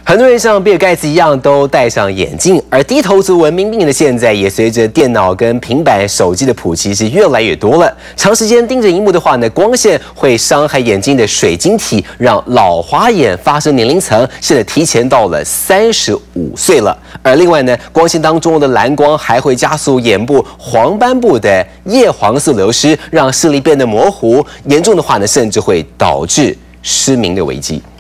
很多人像比尔盖茨一样都戴上眼镜，而低头族文明病的现在也随着电脑跟平板手机的普及是越来越多了。长时间盯着荧幕的话呢，光线会伤害眼睛的水晶体，让老花眼发生年龄层现在提前到了35岁了。而另外呢，光线当中的蓝光还会加速眼部黄斑部的叶黄素流失，让视力变得模糊，严重的话呢，甚至会导致失明的危机。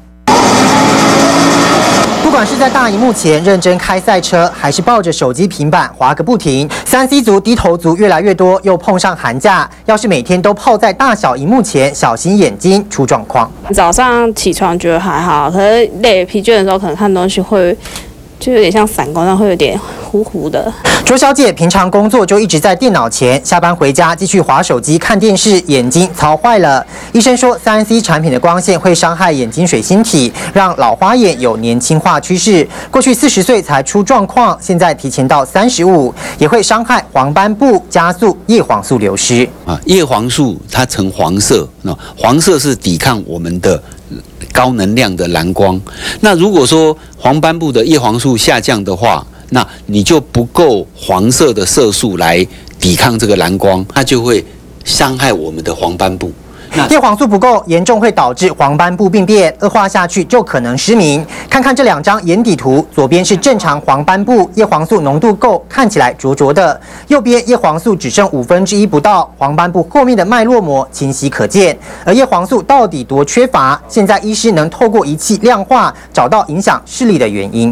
不管是在大荧幕前认真开赛车，还是抱着手机平板滑个不停，3C 族、低头族越来越多，又碰上寒假，要是每天都泡在大小荧幕前，小心眼睛出状况。 早上起床觉得还好，可是累疲倦的时候，可能看东西会就有点像散光，但会有点糊糊的。 卓小姐平常工作就一直在电脑前，下班回家继续滑手机看电视，眼睛操坏了。医生说，3C 产品的光线会伤害眼睛水晶体，让老花眼有年轻化趋势。过去40岁才出状况，现在提前到35，也会伤害黄斑部，加速叶黄素流失。 叶黄素它呈黄色，黄色是抵抗我们的高能量的蓝光。那如果说黄斑部的叶黄素下降的话，那你就不够黄色的色素来抵抗这个蓝光，它就会伤害我们的黄斑部。 叶黄素不够，严重会导致黄斑部病变，恶化下去就可能失明。看看这2张眼底图，左边是正常黄斑部，叶黄素浓度够，看起来浊浊的；右边叶黄素只剩1/5不到，黄斑部后面的脉络膜清晰可见。而叶黄素到底多缺乏？现在医师能透过仪器量化，找到影响视力的原因。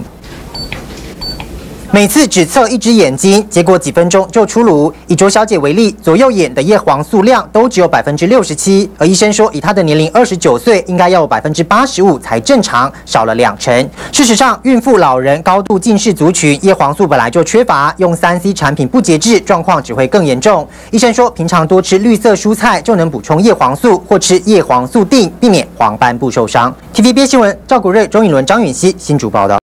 每次只测1只眼睛，结果几分钟就出炉。以卓小姐为例，左右眼的叶黄素量都只有67%，而医生说，以她的年龄29岁，应该要有85%才正常，少了20%。事实上，孕妇、老人、高度近视族群叶黄素本来就缺乏，用3C 产品不节制，状况只会更严重。医生说，平常多吃绿色蔬菜就能补充叶黄素，或吃叶黄素锭，避免黄斑部受伤。TVB 新闻赵国瑞、钟颖伦、张允熙新竹报道。